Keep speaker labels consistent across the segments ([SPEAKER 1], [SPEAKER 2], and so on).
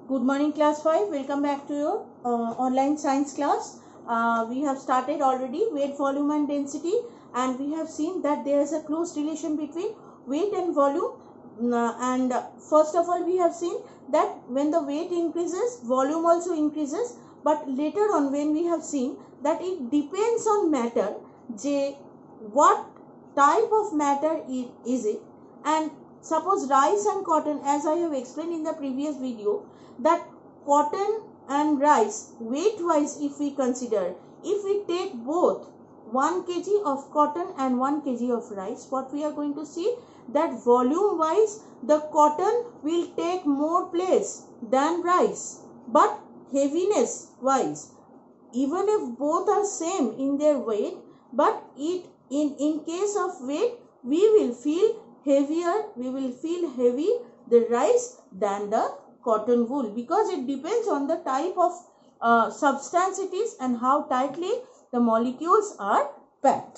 [SPEAKER 1] Good morning class 5. Welcome back to your online science class. We have started already weight, volume and density, and we have seen that there is a close relation between weight and volume. And first of all we have seen that when the weight increases, volume also increases, but later on when we have seen that it depends on matter, what type of matter is it. And suppose rice and cotton, as I have explained in the previous video, that cotton and rice weight wise, if we consider, if we take both 1 kg of cotton and 1 kg of rice, what we are going to see that volume wise the cotton will take more place than rice, but heaviness wise, even if both are same in their weight, but in case of weight we will feel heavier, we will feel heavy the rice than the cotton wool, because it depends on the type of substance it is and how tightly the molecules are packed.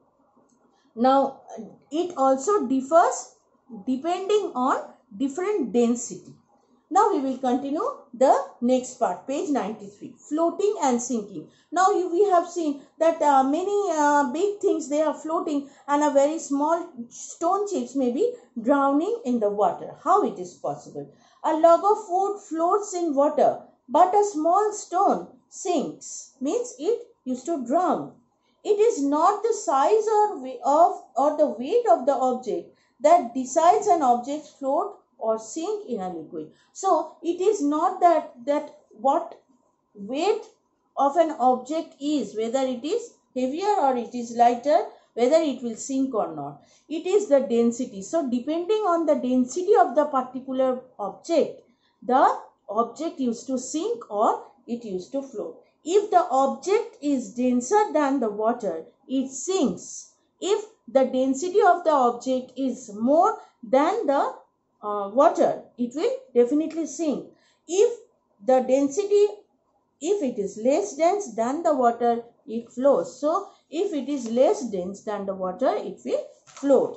[SPEAKER 1] Now it also differs depending on different density. Now we will continue the next part, page 93, floating and sinking. Now we have seen that many big things, they are floating, and a very small stone chips may be drowning in the water. How it is possible? A log of wood floats in water, but a small stone sinks, means it used to drown. It is not the size or the weight of the object that decides an object float or sink in a liquid. So it is not that what weight of an object is, whether it is heavier or it is lighter, whether it will sink or not. It is the density. So depending on the density of the particular object, the object used to sink or it used to float. If the object is denser than the water, it sinks. If the density of the object is more than the water, it will definitely sink. If the density, if it is less dense than the water, it flows. So if it is less dense than the water, it will float.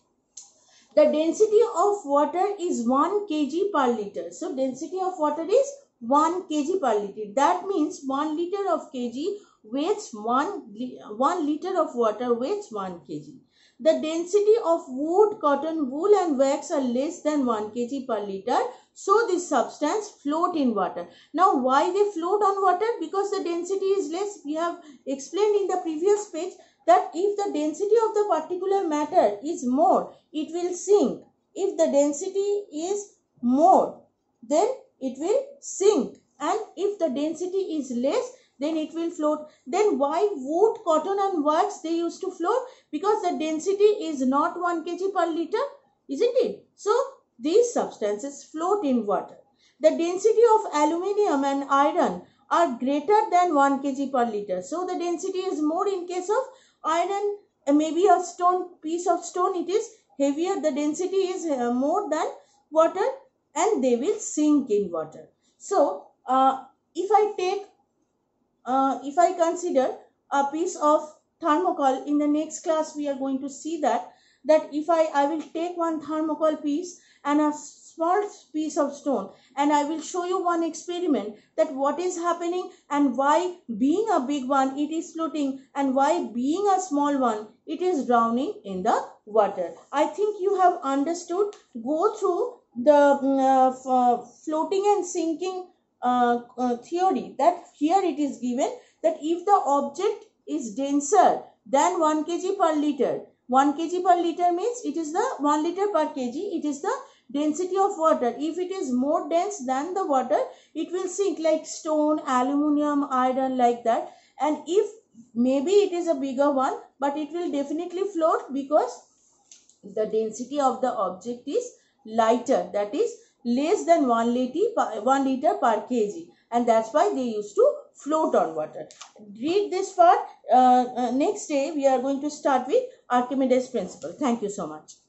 [SPEAKER 1] The density of water is 1 kg per liter. So density of water is 1 kg per liter. That means 1 liter of kg weighs 1 liter of water weighs 1 kg. The density of wood, cotton, wool and wax are less than 1 kg per liter. So this substance float in water. Now why they float on water? Because the density is less. We have explained in the previous page that if the density of the particular matter is more, it will sink. If the density is more, then it will sink. And if the density is less, then it will float. Then why wood, cotton and wax they used to float? Because the density is not 1 kg per liter, isn't it? So these substances float in water. The density of aluminium and iron are greater than 1 kg per liter. So the density is more in case of iron, maybe a piece of stone, it is heavier, the density is more than water, and they will sink in water. So if I consider a piece of thermocol, in the next class we are going to see that if I will take one thermocol piece and a small piece of stone, and I will show you one experiment that what is happening and why being a big one it is floating and why being a small one it is drowning in the water. I think you have understood. Go through the floating and sinking theory, that here it is given that if the object is denser than 1 kg per liter, 1 kg per liter means it is the 1 liter per kg, it is the density of water. If it is more dense than the water, it will sink, like stone, aluminium, iron, like that. And if maybe it is a bigger one, but it will definitely float because the density of the object is lighter, that is less than 1 liter per kg, and that's why they used to float on water. Read this part. Next day we are going to start with Archimedes principle. Thank you so much.